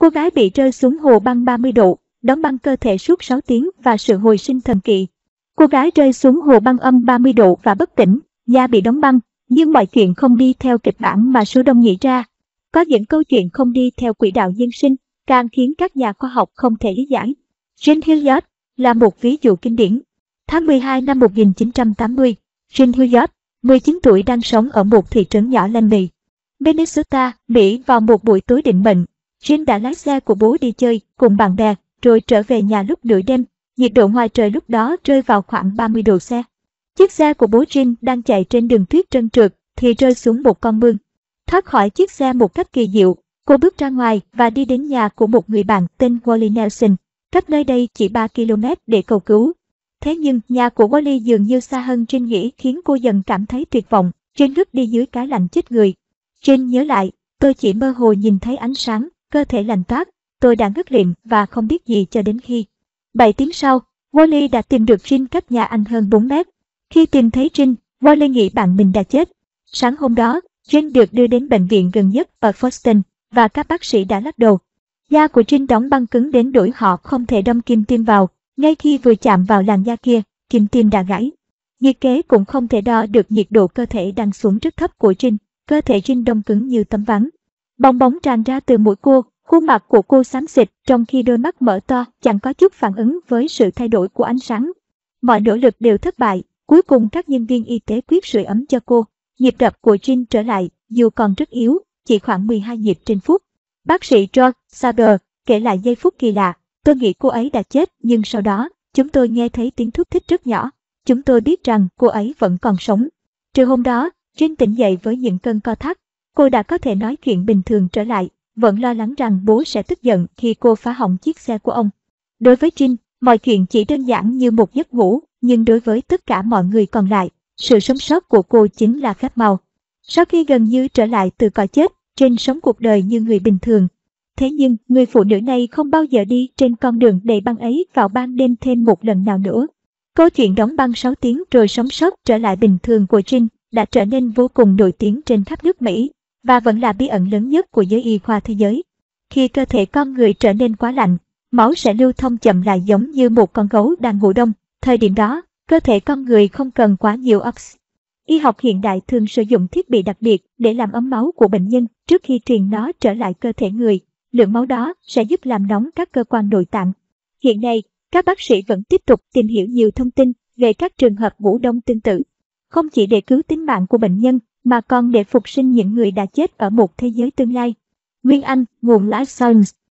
Cô gái bị rơi xuống hồ băng 30 độ, đóng băng cơ thể suốt 6 tiếng và sự hồi sinh thần kỳ. Cô gái rơi xuống hồ băng âm 30 độ và bất tỉnh, da bị đóng băng, nhưng mọi chuyện không đi theo kịch bản mà số đông nghĩ ra. Có những câu chuyện không đi theo quỹ đạo nhân sinh, càng khiến các nhà khoa học không thể lý giải. Jane Hilliard là một ví dụ kinh điển. Tháng 12 năm 1980, Jane Hilliard, 19 tuổi đang sống ở một thị trấn nhỏ Langley, Minnesota, Mỹ vào một buổi tối định mệnh. Jane đã lái xe của bố đi chơi cùng bạn bè, rồi trở về nhà lúc nửa đêm. Nhiệt độ ngoài trời lúc đó rơi vào khoảng 30 độ C. Chiếc xe của bố Jane đang chạy trên đường tuyết trơn trượt thì rơi xuống một con mương. Thoát khỏi chiếc xe một cách kỳ diệu, cô bước ra ngoài và đi đến nhà của một người bạn tên Wally Nelson, cách nơi đây chỉ 3 km để cầu cứu. Thế nhưng nhà của Wally dường như xa hơn Jane nghĩ, khiến cô dần cảm thấy tuyệt vọng. Jane ngất đi dưới cái lạnh chết người. Jane nhớ lại, tôi chỉ mơ hồ nhìn thấy ánh sáng, cơ thể lạnh toát, tôi đã ngất lịm và không biết gì cho đến khi 7 tiếng sau, Wally đã tìm được Jane cách nhà anh hơn 4 mét. Khi tìm thấy Jane, Wally nghĩ bạn mình đã chết. Sáng hôm đó, Jane được đưa đến bệnh viện gần nhất ở Boston và các bác sĩ đã lắc đầu. Da của Jane đóng băng cứng đến nỗi họ không thể đâm kim tiêm vào. Ngay khi vừa chạm vào làn da kia, kim tiêm đã gãy. Nhiệt kế cũng không thể đo được nhiệt độ cơ thể đang xuống rất thấp của Jane. Cơ thể Jane đông cứng như tấm ván. Bong bóng tràn ra từ mũi cô, khuôn mặt của cô xám xịt trong khi đôi mắt mở to chẳng có chút phản ứng với sự thay đổi của ánh sáng. Mọi nỗ lực đều thất bại, cuối cùng các nhân viên y tế quyết sưởi ấm cho cô. Nhịp đập của Jane trở lại, dù còn rất yếu, chỉ khoảng 12 nhịp trên phút. Bác sĩ George Sager kể lại giây phút kỳ lạ. Tôi nghĩ cô ấy đã chết, nhưng sau đó, chúng tôi nghe thấy tiếng thúc thích rất nhỏ. Chúng tôi biết rằng cô ấy vẫn còn sống. Trưa hôm đó, Jane tỉnh dậy với những cơn co thắt. Cô đã có thể nói chuyện bình thường trở lại, vẫn lo lắng rằng bố sẽ tức giận khi cô phá hỏng chiếc xe của ông. Đối với Jane, mọi chuyện chỉ đơn giản như một giấc ngủ, nhưng đối với tất cả mọi người còn lại, sự sống sót của cô chính là phép màu. Sau khi gần như trở lại từ cõi chết, Jane sống cuộc đời như người bình thường. Thế nhưng, người phụ nữ này không bao giờ đi trên con đường đầy băng ấy vào ban đêm thêm một lần nào nữa. Câu chuyện đóng băng 6 tiếng rồi sống sót trở lại bình thường của Jane đã trở nên vô cùng nổi tiếng trên khắp nước Mỹ, và vẫn là bí ẩn lớn nhất của giới y khoa thế giới. Khi cơ thể con người trở nên quá lạnh, máu sẽ lưu thông chậm lại giống như một con gấu đang ngủ đông. Thời điểm đó, cơ thể con người không cần quá nhiều oxy. Y học hiện đại thường sử dụng thiết bị đặc biệt để làm ấm máu của bệnh nhân trước khi truyền nó trở lại cơ thể người. Lượng máu đó sẽ giúp làm nóng các cơ quan nội tạng. Hiện nay, các bác sĩ vẫn tiếp tục tìm hiểu nhiều thông tin về các trường hợp ngủ đông tương tự. Không chỉ để cứu tính mạng của bệnh nhân, mà còn để phục sinh những người đã chết ở một thế giới tương lai. Nguyên Anh, nguồn Life Science.